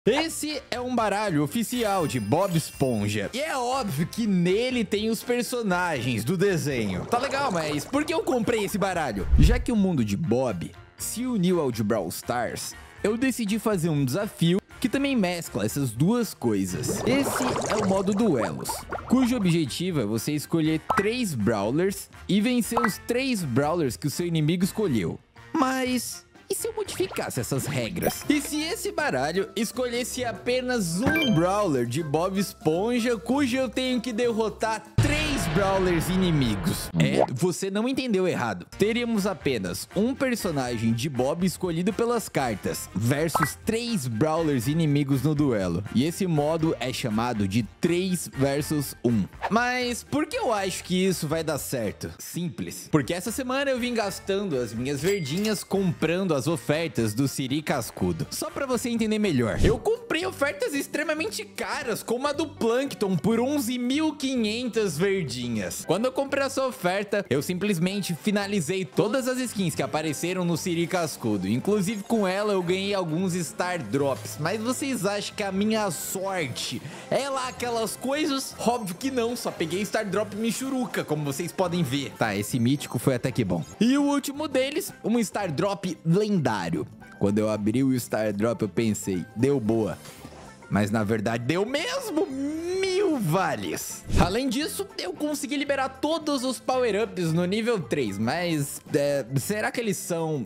Esse é um baralho oficial de Bob Esponja. E é óbvio que nele tem os personagens do desenho. Tá legal, mas por que eu comprei esse baralho? Já que o mundo de Bob se uniu ao de Brawl Stars, eu decidi fazer um desafio que também mescla essas duas coisas. Esse é o modo duelos, cujo objetivo é você escolher 3 Brawlers e vencer os 3 Brawlers que o seu inimigo escolheu. Mas e se eu modificasse essas regras? E se esse baralho escolhesse apenas um Brawler de Bob Esponja, cujo eu tenho que derrotar 3 Brawlers inimigos? É, você não entendeu errado. Teríamos apenas um personagem de Bob escolhido pelas cartas, versus 3 Brawlers inimigos no duelo. E esse modo é chamado de 3 versus 1. Mas por que eu acho que isso vai dar certo? Simples. Porque essa semana eu vim gastando as minhas verdinhas comprando as ofertas do Siri Cascudo. Só pra você entender melhor, eu comprei ofertas extremamente caras, como a do Plankton por 11.500 verdinhas. Quando eu comprei essa oferta, eu simplesmente finalizei todas as skins que apareceram no Siri Cascudo. Inclusive com ela eu ganhei alguns Star Drops. Mas vocês acham que a minha sorte é lá aquelas coisas? Óbvio que não, só peguei Star Drop Michuruca, como vocês podem ver. Tá, esse mítico foi até que bom. E o último deles, um Star Drop lendário. Quando eu abri o Star Drop eu pensei, deu boa. Mas na verdade deu mesmo 1000 vales. Além disso, eu consegui liberar todos os power-ups no nível 3. Mas será que eles são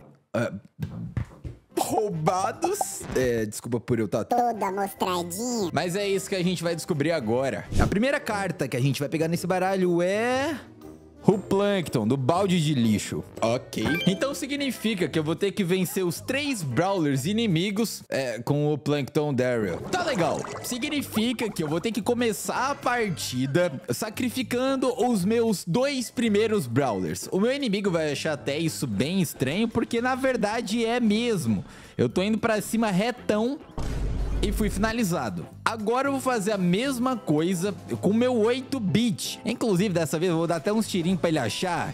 roubados? Desculpa por eu estar toda mostradinha. Mas é isso que a gente vai descobrir agora. A primeira carta que a gente vai pegar nesse baralho é o Plankton, do balde de lixo. Ok. Então significa que eu vou ter que vencer os 3 Brawlers inimigos com o Plankton Daryl. Tá legal. Significa que eu vou ter que começar a partida sacrificando os meus 2 primeiros Brawlers. O meu inimigo vai achar até isso bem estranho, porque na verdade é mesmo. Eu tô indo pra cima retão e fui finalizado. Agora eu vou fazer a mesma coisa com o meu 8-bit. Inclusive, dessa vez eu vou dar até uns tirinhos pra ele achar.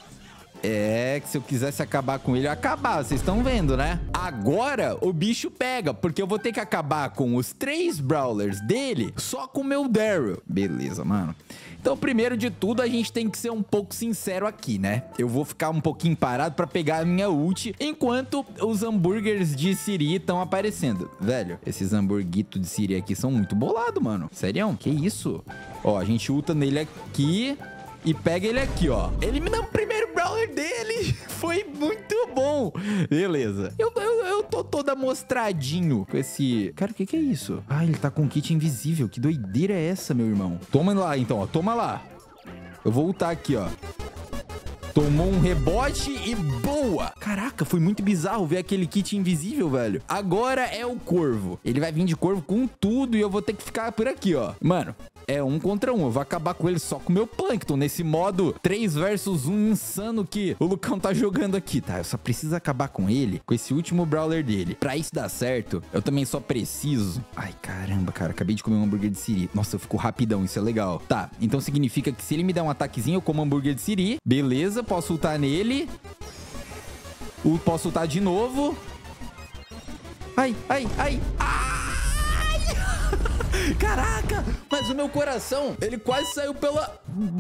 Que se eu quisesse acabar com ele, eu ia acabar. Vocês estão vendo, né? Agora o bicho pega, porque eu vou ter que acabar com os 3 Brawlers dele só com o meu Daryl. Beleza, mano. Então, primeiro de tudo, a gente tem que ser um pouco sincero aqui, né? Eu vou ficar um pouquinho parado pra pegar a minha ult, enquanto os hambúrgueres de Siri estão aparecendo. Velho, esses hambúrguitos de Siri aqui são muito bolados, mano. Sério? Que isso? Ó, a gente ulta nele aqui e pega ele aqui, ó. Eliminamos o primeiro Brawler dele. Foi muito bom. Beleza. Eu tô todo amostradinho com esse... Cara, o que é isso? Ah, ele tá com um kit invisível. Que doideira é essa, meu irmão? Toma lá, então, ó. Toma lá. Eu vou ultar aqui, ó. Tomou um rebote e boa! Caraca, foi muito bizarro ver aquele kit invisível, velho. Agora é o Corvo. Ele vai vir de Corvo com tudo e eu vou ter que ficar por aqui, ó. Mano, é 1 contra 1. Eu vou acabar com ele só com o meu Plankton. Nesse modo 3 versus 1 insano que o Lucão tá jogando aqui, tá? Eu só preciso acabar com ele, com esse último Brawler dele. Pra isso dar certo, eu também só preciso... Ai, caramba, cara. Acabei de comer um hambúrguer de Siri. Nossa, eu fico rapidão. Isso é legal. Tá, então significa que se ele me der um ataquezinho, eu como hambúrguer de Siri. Beleza. Posso ultar nele. Posso ultar de novo. Ai, ai, ai. Ai! Caraca! Mas o meu coração, ele quase saiu pela...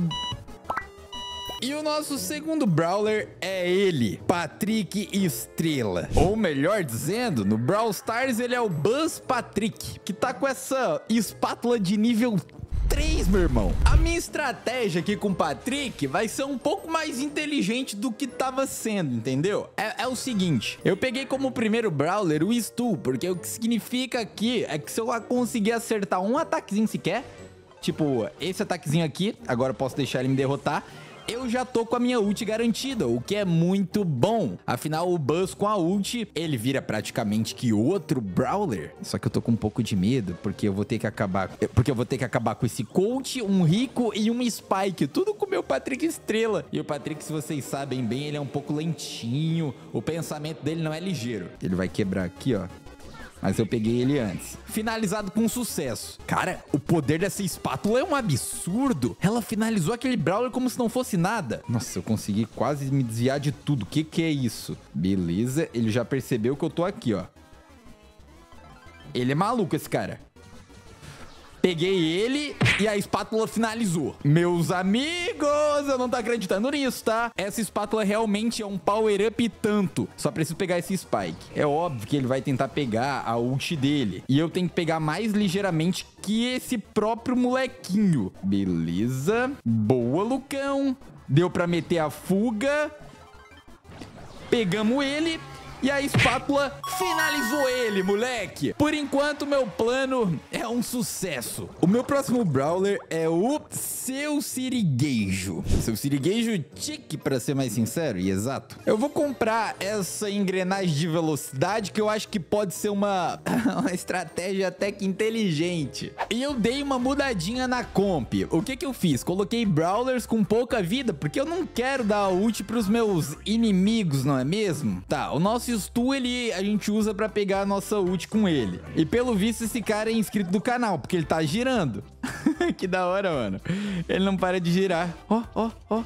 E o nosso segundo Brawler é ele, Patrick Estrela. Ou melhor dizendo, no Brawl Stars ele é o Buzz Patrick, que tá com essa espátula de nível 3, meu irmão. A minha estratégia aqui com o Patrick vai ser um pouco mais inteligente do que tava sendo, entendeu? É o seguinte, eu peguei como primeiro Brawler o Stu, porque o que significa aqui é que se eu conseguir acertar um ataquezinho sequer, tipo esse ataquezinho aqui, agora eu posso deixar ele me derrotar, eu já tô com a minha ult garantida, o que é muito bom. Afinal, o Buzz com a ult, ele vira praticamente que outro Brawler. Só que eu tô com um pouco de medo, porque eu vou ter que acabar... com esse Colt, um Rico e um Spike. Tudo com o meu Patrick Estrela. E o Patrick, se vocês sabem bem, ele é um pouco lentinho. O pensamento dele não é ligeiro. Ele vai quebrar aqui, ó. Mas eu peguei ele antes. Finalizado com sucesso. Cara, o poder dessa espátula é um absurdo. Ela finalizou aquele Brawler como se não fosse nada. Nossa, eu consegui quase me desviar de tudo. O que é isso? Beleza, ele já percebeu que eu tô aqui, ó. Ele é maluco, esse cara. Peguei ele e a espátula finalizou. Meus amigos, eu não tô acreditando nisso, tá? Essa espátula realmente é um power-up tanto. Só preciso pegar esse Spike. É óbvio que ele vai tentar pegar a ult dele. E eu tenho que pegar mais ligeiramente que esse próprio molequinho. Beleza. Boa, Lucão. Deu pra meter a fuga. Pegamos ele. E a espátula finalizou ele, moleque. Por enquanto, meu plano é um sucesso. O meu próximo Brawler é o Seu Sirigueijo. Seu Sirigueijo Tique, pra ser mais sincero e exato. Eu vou comprar essa engrenagem de velocidade que eu acho que pode ser uma estratégia até que inteligente. E eu dei uma mudadinha na comp. O que que eu fiz? Coloquei Brawlers com pouca vida, porque eu não quero dar ult pros meus inimigos, não é mesmo? Tá, o nosso Stu, a gente usa pra pegar a nossa ult com ele. E pelo visto esse cara é inscrito do canal, porque ele tá girando. Que da hora, mano. Ele não para de girar. Ó, ó, ó.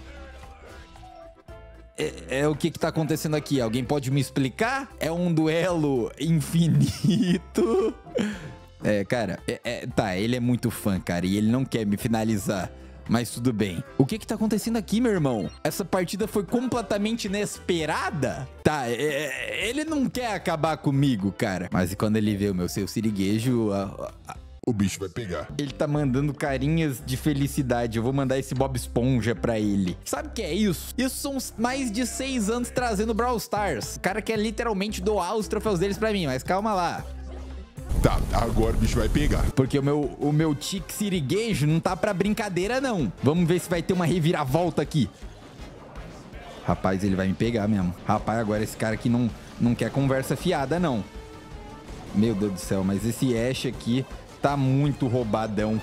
O que que tá acontecendo aqui? Alguém pode me explicar? É um duelo infinito? Cara, tá, ele é muito fã, cara, e ele não quer me finalizar. Mas tudo bem. O que que tá acontecendo aqui, meu irmão? Essa partida foi completamente inesperada? Tá, ele não quer acabar comigo, cara. Mas quando ele vê o meu Seu Sirigueijo, o bicho vai pegar. ele tá mandando carinhas de felicidade. Eu vou mandar esse Bob Esponja pra ele. Sabe o que é isso? Isso são mais de 6 anos trazendo Brawl Stars. O cara quer literalmente doar os troféus deles pra mim, mas calma lá. Tá, agora o bicho vai pegar. Porque o meu Tique Sirigueijo não tá pra brincadeira, não. Vamos ver se vai ter uma reviravolta aqui. Rapaz, ele vai me pegar mesmo. Rapaz, agora esse cara aqui não quer conversa fiada, não. Meu Deus do céu, mas esse Ashe aqui tá muito roubadão.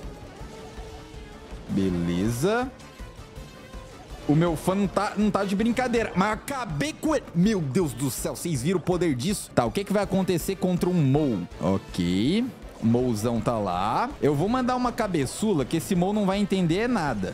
Beleza. O meu fã não tá de brincadeira, mas eu acabei com ele. Meu Deus do céu, vocês viram o poder disso? Tá, o que que vai acontecer contra um Mou? Ok, o Mouzão tá lá. Eu vou mandar uma cabeçula que esse Mou não vai entender nada.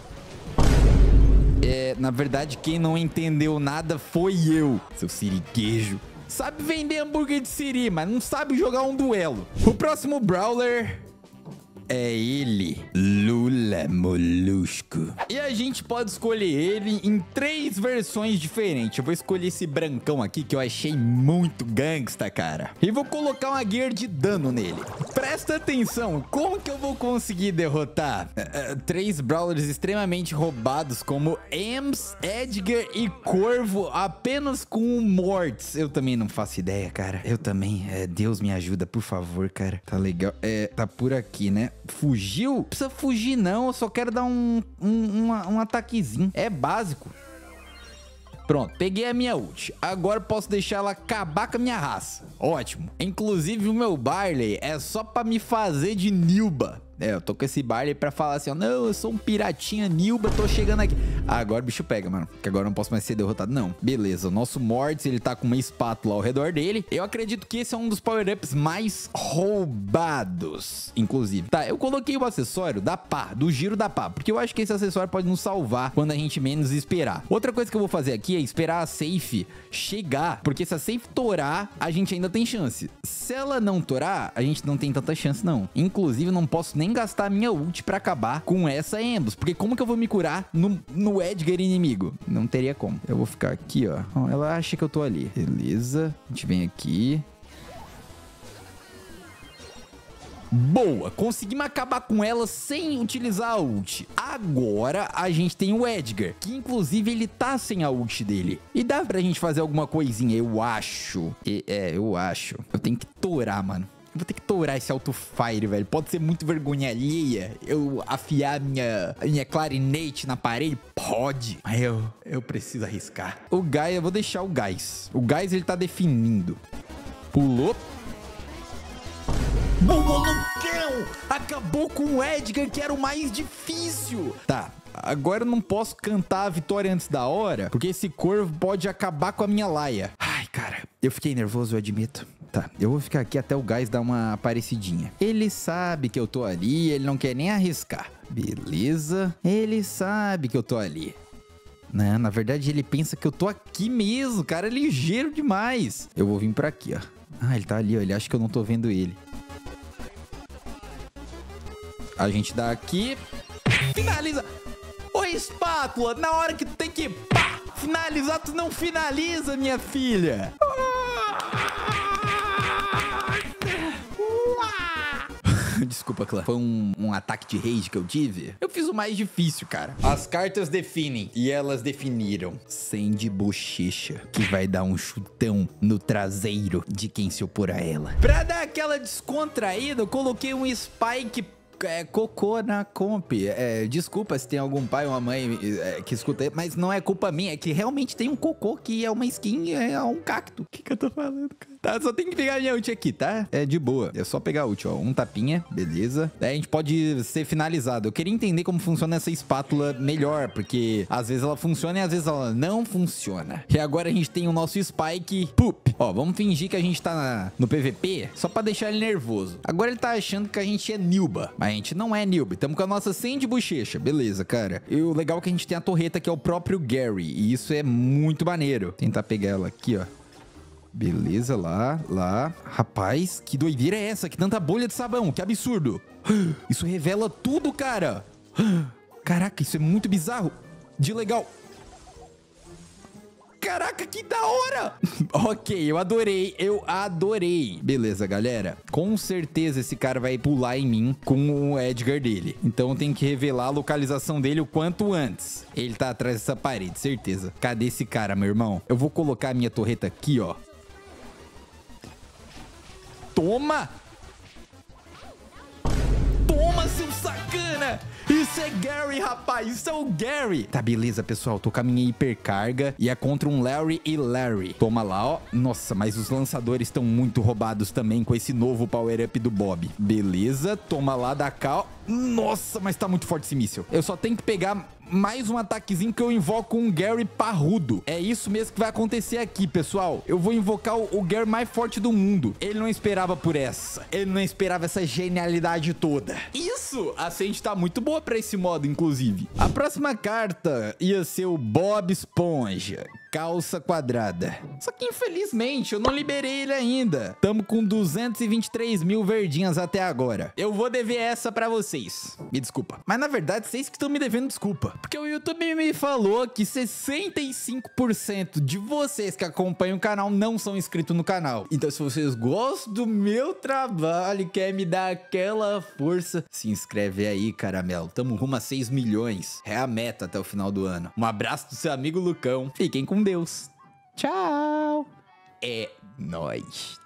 Na verdade, quem não entendeu nada foi eu, seu sirigueijo. Sabe vender hambúrguer de siri, mas não sabe jogar um duelo. O próximo Brawler é ele, Lula Molusco. E a gente pode escolher ele em 3 versões diferentes. Eu vou escolher esse brancão aqui que eu achei muito gangsta, cara. E vou colocar uma gear de dano nele. Presta atenção, como que eu vou conseguir derrotar 3 brawlers extremamente roubados como Ems, Edgar e Corvo apenas com um Mortis? Eu também não faço ideia, cara. Eu também. Deus me ajuda, por favor, cara. Tá legal. Tá por aqui, né? Fugiu? Não precisa fugir, não. Eu só quero dar um ataquezinho. É básico. Pronto, peguei a minha ult. Agora posso deixar ela acabar com a minha raça. Ótimo. Inclusive, o meu Barley é só pra me fazer de Nilba. Eu tô com esse Barley pra falar assim, ó, não, eu sou um piratinha Nilba, tô chegando aqui. Agora o bicho pega, mano, que agora eu não posso mais ser derrotado, não. Beleza, o nosso Mortis, ele tá com uma espátula ao redor dele. Eu acredito que esse é um dos power-ups mais roubados, inclusive. Tá, eu coloquei o acessório da pá, do giro da pá, porque eu acho que esse acessório pode nos salvar quando a gente menos esperar. Outra coisa que eu vou fazer aqui é esperar a safe chegar, porque se a safe torar, a gente ainda tem chance. Se ela não torar, a gente não tem tanta chance, não. Inclusive, eu não posso nem gastar a minha ult pra acabar com essa Embos, porque como que eu vou me curar no Edgar inimigo? Não teria como. Eu vou ficar aqui, ó. Ela acha que eu tô ali. Beleza. A gente vem aqui. Boa, conseguimos acabar com ela sem utilizar a ult. Agora a gente tem o Edgar, que inclusive ele tá sem a ult dele. E dá pra gente fazer alguma coisinha, eu acho. Eu acho. Eu tenho que torar, mano. Eu vou ter que tourar esse auto-fire, velho. Pode ser muito vergonha alheia eu afiar minha clarinete na parede? Pode. Mas eu preciso arriscar. O Gaia, eu vou deixar o Gás. O Gás, ele tá definindo. Pulou. Bololocão! Acabou com o Edgar, que era o mais difícil. Tá. Agora eu não posso cantar a vitória antes da hora, porque esse corvo pode acabar com a minha laia. Ai, cara, eu fiquei nervoso, eu admito. Tá, eu vou ficar aqui até o Gás dar uma aparecidinha. Ele sabe que eu tô ali, ele não quer nem arriscar. Beleza. Ele sabe que eu tô ali. Não, na verdade ele pensa que eu tô aqui mesmo, cara, é ligeiro demais. Eu vou vir pra aqui, ó. Ah, ele tá ali, ó, ele acha que eu não tô vendo ele. A gente dá aqui. Finaliza. Ô, espátula, na hora que tu tem que finalizar, tu não finaliza, minha filha. Desculpa, clã. Foi um ataque de rage que eu tive. Eu fiz o mais difícil, cara. As cartas definem. E elas definiram. Sandy Bochecha, que vai dar um chutão no traseiro de quem se opor a ela. Pra dar aquela descontraída, eu coloquei um Spike... cocô na comp. Desculpa se tem algum pai ou uma mãe que escuta, mas não é culpa minha, é que realmente tem um cocô que é uma skin, é um cacto. O que eu tô falando, cara? Tá, só tem que pegar a minha ult aqui, tá? É de boa. É só pegar a ult, ó. Um tapinha, beleza. Daí a gente pode ser finalizado. Eu queria entender como funciona essa espátula melhor, porque às vezes ela funciona e às vezes ela não funciona. E agora a gente tem o nosso Spike Poop. Ó, vamos fingir que a gente tá no PVP, só pra deixar ele nervoso. Agora ele tá achando que a gente é Nilba, mas a gente não é Nilba. Tamo com a nossa Sandy Bochecha, beleza, cara. E o legal é que a gente tem a torreta, que é o próprio Gary, e isso é muito maneiro. Tentar pegar ela aqui, ó. Beleza, lá. Rapaz, que doideira é essa? Que tanta bolha de sabão, que absurdo. Isso revela tudo, cara. Caraca, isso é muito bizarro. De legal. Caraca, que da hora! Ok, eu adorei. Beleza, galera. Com certeza esse cara vai pular em mim com o Edgar dele. Então tem que revelar a localização dele o quanto antes. Ele tá atrás dessa parede, certeza. Cadê esse cara, meu irmão? Eu vou colocar a minha torreta aqui, ó. Toma! Toma, seu sacana! Isso é Gary, rapaz! Isso é o Gary! Tá, beleza, pessoal. Tô com a minha hipercarga e é contra um Larry e Larry. Toma lá, ó. Nossa, mas os lançadores estão muito roubados também com esse novo power-up do Bob. Beleza, toma lá, da cá, ó. Nossa, mas tá muito forte esse míssil. Eu só tenho que pegar mais um ataquezinho que eu invoco um Gary parrudo. É isso mesmo que vai acontecer aqui, pessoal. Eu vou invocar o Gary mais forte do mundo. Ele não esperava por essa. Ele não esperava essa genialidade toda. Isso! A Sandy tá muito boa pra esse modo, inclusive. A próxima carta ia ser o Bob Esponja. Calça quadrada. Só que infelizmente eu não liberei ele ainda. Tamo com 223 mil verdinhas até agora. Eu vou dever essa pra vocês. Me desculpa. Mas na verdade vocês que estão me devendo desculpa. Porque o YouTube me falou que 65% de vocês que acompanham o canal não são inscritos no canal. Então se vocês gostam do meu trabalho e querem me dar aquela força, se inscreve aí, caramelo. Tamo rumo a 6 milhões. É a meta até o final do ano. Um abraço do seu amigo Lucão. Fiquem com Deus. Tchau. É nóis.